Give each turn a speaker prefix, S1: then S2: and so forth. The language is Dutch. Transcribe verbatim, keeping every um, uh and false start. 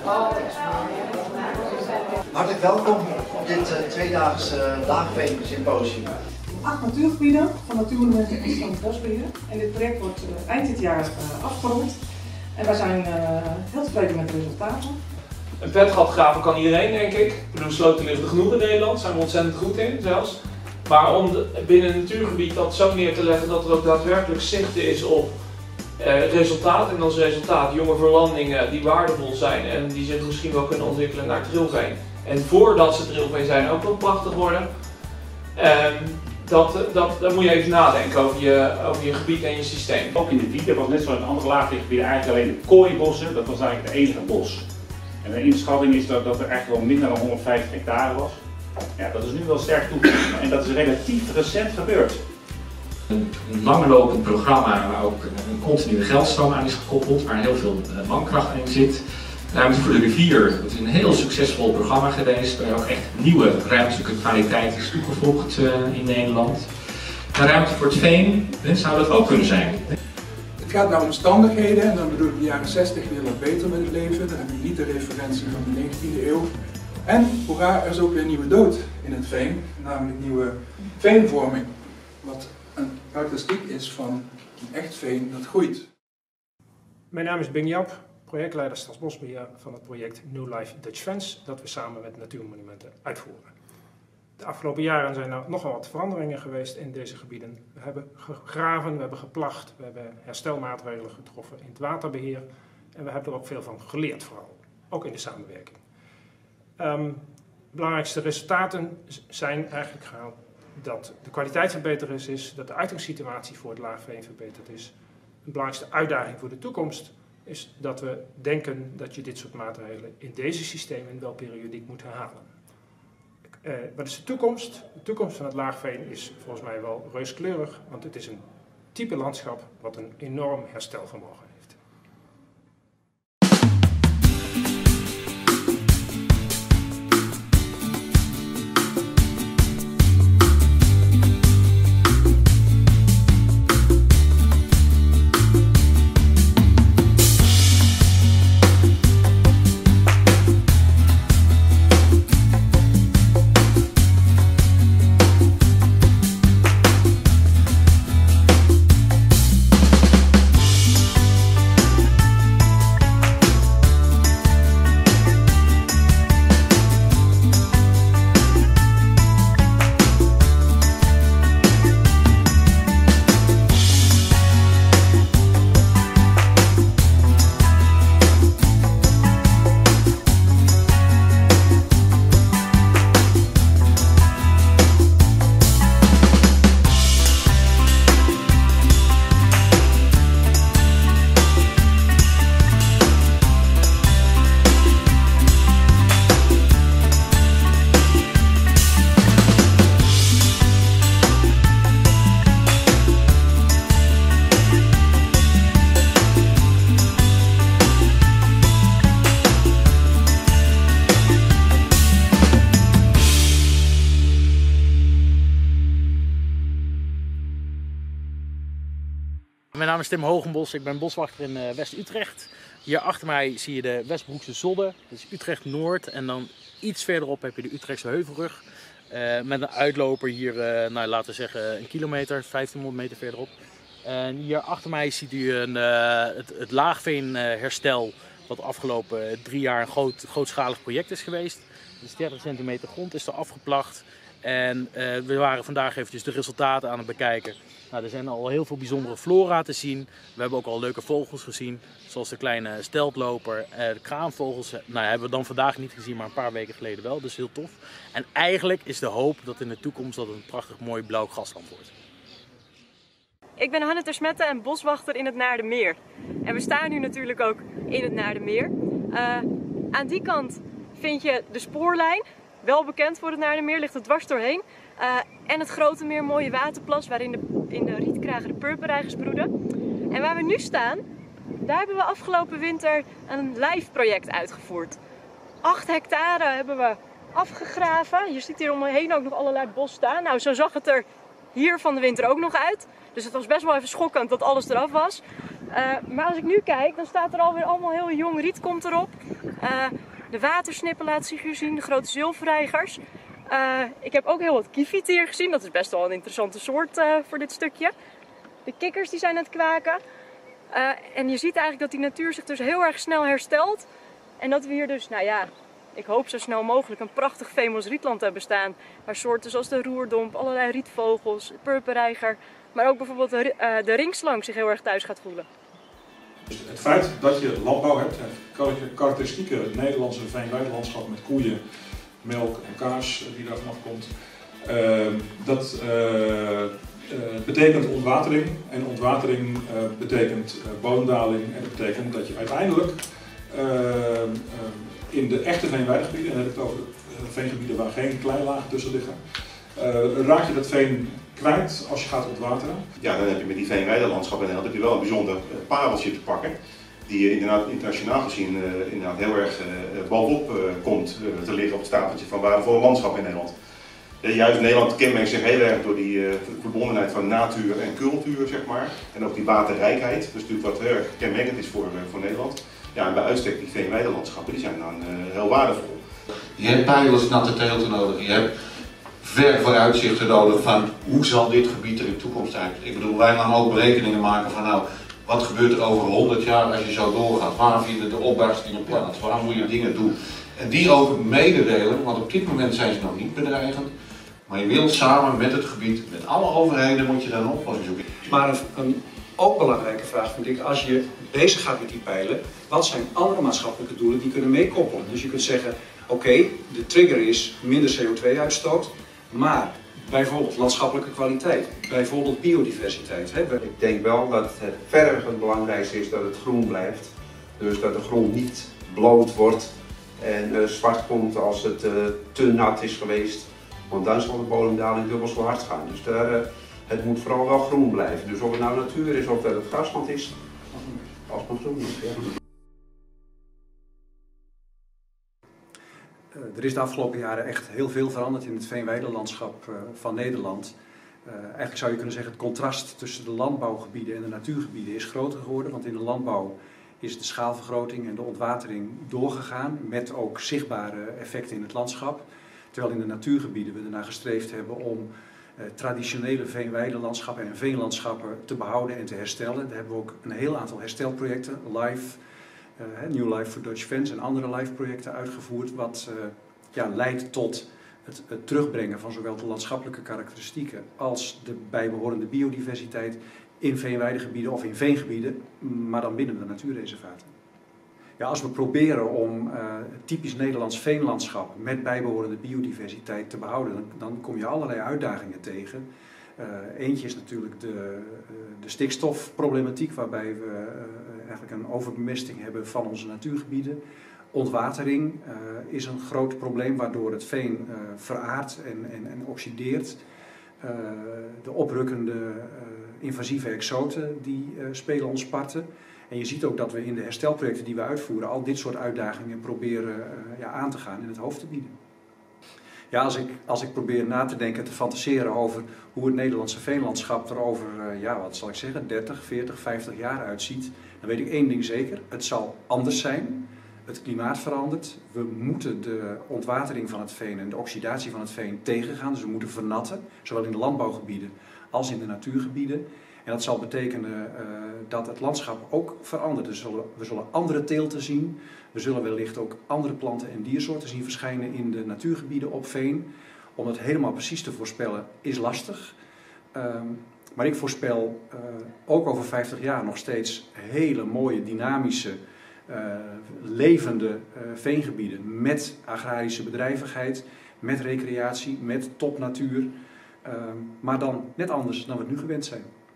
S1: Hartelijk welkom op dit uh, tweedaags uh, Laagveen Symposium.
S2: Acht natuurgebieden van Natuurmonumenten en van het Bosbeheer. En dit project wordt uh, eind dit jaar uh, afgerond. En wij zijn uh, heel tevreden met de resultaten.
S3: Een petgat graven kan iedereen, denk ik. Ik bedoel, sloten ligt er genoeg in Nederland, daar zijn we ontzettend goed in zelfs. Maar om de, binnen een natuurgebied dat zo neer te leggen dat er ook daadwerkelijk zicht is op eh, resultaat. En als resultaat jonge verlandingen die waardevol zijn en die zich misschien wel kunnen ontwikkelen naar trilveen. En voordat ze trilveen zijn ook nog prachtig worden. Um, dat, dat, dan moet je even nadenken over je, over je gebied en je systeem.
S4: Ook in de Wieden was net zoals in andere laagveengebieden eigenlijk alleen de kooibossen, dat was eigenlijk het enige bos. En de inschatting is dat, dat er echt wel minder dan honderdvijftig hectare was. Ja, dat is nu wel sterk toegenomen en dat is relatief recent gebeurd.
S5: Een langlopend programma waar ook een continue geldstroom aan is gekoppeld, waar heel veel mankracht in zit. Ruimte voor de rivier, dat is een heel succesvol programma geweest, waar ook echt nieuwe ruimtelijke kwaliteit is toegevoegd in Nederland. En ruimte voor het veen zou dat ook kunnen zijn.
S6: Het gaat naar omstandigheden en dan bedoel ik de jaren zestig weer wat beter met het leven. Dan heb je niet de referentie van de negentiende eeuw. En hoera, er is ook weer een nieuwe dood in het veen, namelijk nieuwe veenvorming. Wat een karakteristiek is van een echt veen dat groeit.
S7: Mijn naam is Bing Jap, projectleider Staatsbosbeheer van het project New Life Dutch Fence, dat we samen met Natuurmonumenten uitvoeren. De afgelopen jaren zijn er nogal wat veranderingen geweest in deze gebieden. We hebben gegraven, we hebben geplacht, we hebben herstelmaatregelen getroffen in het waterbeheer en we hebben er ook veel van geleerd vooral, ook in de samenwerking. Um, de belangrijkste resultaten zijn eigenlijk gehaald dat de kwaliteit verbeterd is, dat de uitgangssituatie voor het laagveen verbeterd is. Een belangrijkste uitdaging voor de toekomst is dat we denken dat je dit soort maatregelen in deze systemen wel periodiek moet herhalen. Uh, wat is de toekomst? De toekomst van het laagveen is volgens mij wel reuskleurig, want het is een type landschap wat een enorm herstelvermogen heeft.
S8: Mijn naam is Tim Hogenbos, ik ben boswachter in uh, West-Utrecht. Hier achter mij zie je de Westbroekse Zodde, dat is Utrecht-Noord. En dan iets verderop heb je de Utrechtse Heuvelrug. Uh, met een uitloper hier, uh, nou, laten we zeggen een kilometer, vijftienhonderd meter verderop. En hier achter mij ziet u een, uh, het, het laagveenherstel, wat de afgelopen drie jaar een groot, grootschalig project is geweest. Dus dertig centimeter grond is er afgeplacht. En uh, we waren vandaag eventjes de resultaten aan het bekijken. Nou, er zijn al heel veel bijzondere flora te zien. We hebben ook al leuke vogels gezien, zoals de kleine steltloper. Uh, de kraanvogels nou, hebben we dan vandaag niet gezien, maar een paar weken geleden wel. Dus heel tof. En eigenlijk is de hoop dat in de toekomst dat het een prachtig mooi blauw grasland wordt.
S9: Ik ben Hanne Tersmette en boswachter in het Naardermeer. En we staan nu natuurlijk ook in het Naardermeer. Uh, aan die kant vind je de spoorlijn. Wel bekend voor het Naardermeer, ligt er dwars doorheen. Uh, en het grote meer mooie waterplas waarin de, in de rietkragen de purperreigers broeden. En waar we nu staan, daar hebben we afgelopen winter een live project uitgevoerd. acht hectare hebben we afgegraven. Je ziet hier om me heen ook nog allerlei bos staan. Nou, zo zag het er hier van de winter ook nog uit. Dus het was best wel even schokkend dat alles eraf was. Uh, maar als ik nu kijk, dan staat er alweer allemaal heel jong riet komt erop. Uh, de watersnippen laat zich hier zien, de grote zilverreigers. Uh, ik heb ook heel wat kieviet hier gezien, dat is best wel een interessante soort uh, voor dit stukje. De kikkers die zijn aan het kwaken. Uh, en je ziet eigenlijk dat die natuur zich dus heel erg snel herstelt. En dat we hier dus, nou ja, ik hoop zo snel mogelijk een prachtig Femos rietland hebben staan. Waar soorten zoals de roerdomp, allerlei rietvogels, purperreiger, maar ook bijvoorbeeld de, uh, de ringslang zich heel erg thuis gaat voelen.
S10: Dus het feit dat je landbouw hebt, het karakteristieke Nederlandse veenweidelandschap met koeien, melk en kaas die daar vanaf komt, uh, dat uh, uh, betekent ontwatering. En ontwatering uh, betekent uh, bodemdaling en dat betekent dat je uiteindelijk uh, uh, in de echte veenweidegebieden, en dan heb ik het over uh, veengebieden waar geen kleilagen tussen liggen, uh, raak je dat veen kwijt als je gaat ontwateren.
S11: Ja, dan heb je met die veenweidelandschap in Nederland heb je wel een bijzonder uh, pareltje te pakken. Die inderdaad internationaal gezien uh, inderdaad heel erg uh, bovenop uh, komt uh, te liggen op het stapeltje van waardevolle landschap in Nederland. Uh, juist Nederland kenmerkt zich heel erg door die uh, verbondenheid van natuur en cultuur, zeg maar. En ook die waterrijkheid, dat is natuurlijk wat heel erg kenmerkend is voor, uh, voor Nederland. Ja, en bij uitstek die veenweidelandschappen, die zijn dan uh, heel waardevol.
S12: Je hebt pijlers natte teelten nodig, je hebt ver vooruitzichten nodig van hoe zal dit gebied er in de toekomst uit. Ik bedoel, wij gaan ook berekeningen maken van nou, wat gebeurt er over honderd jaar als je zo doorgaat? Waar vinden de opbarstingen plaats? Waar moet je dingen doen? En die ook mededelen, want op dit moment zijn ze nog niet bedreigend. Maar je wil samen met het gebied, met alle overheden, moet je daar een oplossing zoeken.
S13: Maar een, een ook belangrijke vraag vind ik, als je bezig gaat met die pijlen, wat zijn andere maatschappelijke doelen die kunnen meekoppelen? Dus je kunt zeggen, oké, okay, de trigger is minder C O twee uitstoot, maar bijvoorbeeld landschappelijke kwaliteit, bijvoorbeeld biodiversiteit. Hè?
S14: Ik denk wel dat het verder het belangrijkste is dat het groen blijft. Dus dat de grond niet bloot wordt en uh, zwart komt als het uh, te nat is geweest. Want dan zal de bodemdaling dubbel zo hard gaan. Dus daar, uh, het moet vooral wel groen blijven. Dus of het nou natuur is of dat het grasland is, als het groen is. Ja.
S13: Er is de afgelopen jaren echt heel veel veranderd in het veenweidelandschap van Nederland. Uh, eigenlijk zou je kunnen zeggen, het contrast tussen de landbouwgebieden en de natuurgebieden is groter geworden. Want in de landbouw is de schaalvergroting en de ontwatering doorgegaan met ook zichtbare effecten in het landschap. Terwijl in de natuurgebieden we ernaar gestreefd hebben om uh, traditionele veenweidelandschappen en veenlandschappen te behouden en te herstellen. Daar hebben we ook een heel aantal herstelprojecten, LIFE, uh, New Life for Dutch Fens en andere LIFE projecten uitgevoerd. Wat uh, ja, leidt tot het, het terugbrengen van zowel de landschappelijke karakteristieken als de bijbehorende biodiversiteit in veenweidegebieden of in veengebieden, maar dan binnen de natuurreservaten. Ja, als we proberen om uh, typisch Nederlands veenlandschap met bijbehorende biodiversiteit te behouden, dan, dan kom je allerlei uitdagingen tegen. Uh, eentje is natuurlijk de, uh, de stikstofproblematiek, waarbij we uh, eigenlijk een overbemisting hebben van onze natuurgebieden. Ontwatering uh, is een groot probleem, waardoor het veen uh, veraardt en, en, en oxideert. Uh, de oprukkende uh, invasieve exoten die uh, spelen ons parten. En je ziet ook dat we in de herstelprojecten die we uitvoeren al dit soort uitdagingen proberen uh, ja, aan te gaan en het hoofd te bieden. Ja, als ik, als ik probeer na te denken, te fantaseren over hoe het Nederlandse veenlandschap er over, uh, ja, wat zal ik zeggen, dertig, veertig, vijftig jaar uitziet, dan weet ik één ding zeker, het zal anders zijn. Het klimaat verandert, we moeten de ontwatering van het veen en de oxidatie van het veen tegengaan, dus we moeten vernatten, zowel in de landbouwgebieden als in de natuurgebieden. En dat zal betekenen uh, dat het landschap ook verandert. Dus we zullen, we zullen andere teelten zien, we zullen wellicht ook andere planten en diersoorten zien verschijnen in de natuurgebieden op veen. Om het helemaal precies te voorspellen is lastig. Um, maar ik voorspel uh, ook over vijftig jaar nog steeds hele mooie, dynamische, Uh, levende uh, veengebieden met agrarische bedrijvigheid, met recreatie, met topnatuur, uh, maar dan net anders dan we het nu gewend zijn.